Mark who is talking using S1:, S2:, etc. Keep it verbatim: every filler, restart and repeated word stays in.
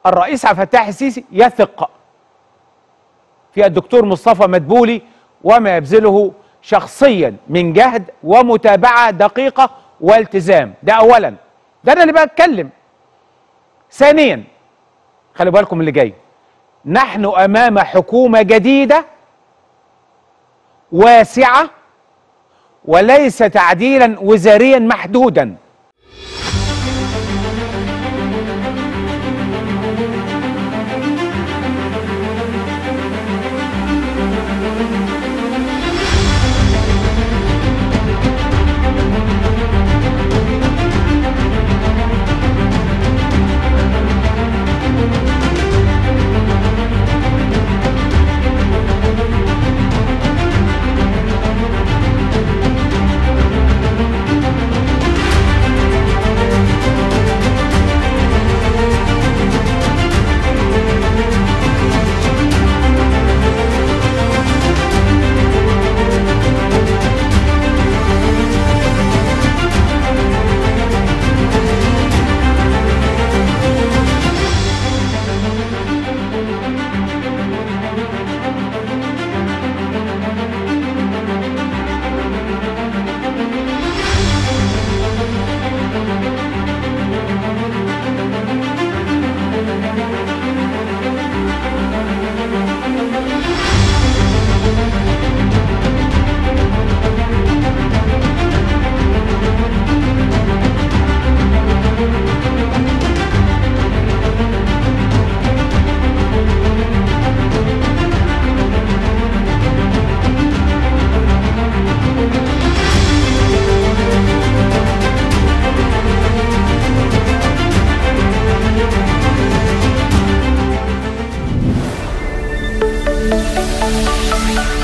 S1: الرئيس عبد الفتاح السيسي يثق في الدكتور مصطفى مدبولي وما يبذله شخصيا من جهد ومتابعة دقيقة والتزام. ده أولا، ده أنا اللي بتكلم. ثانيا، خلوا بالكم اللي جاي، نحن أمام حكومة جديدة واسعة وليس تعديلا وزاريا محدودا.
S2: We'll be right back.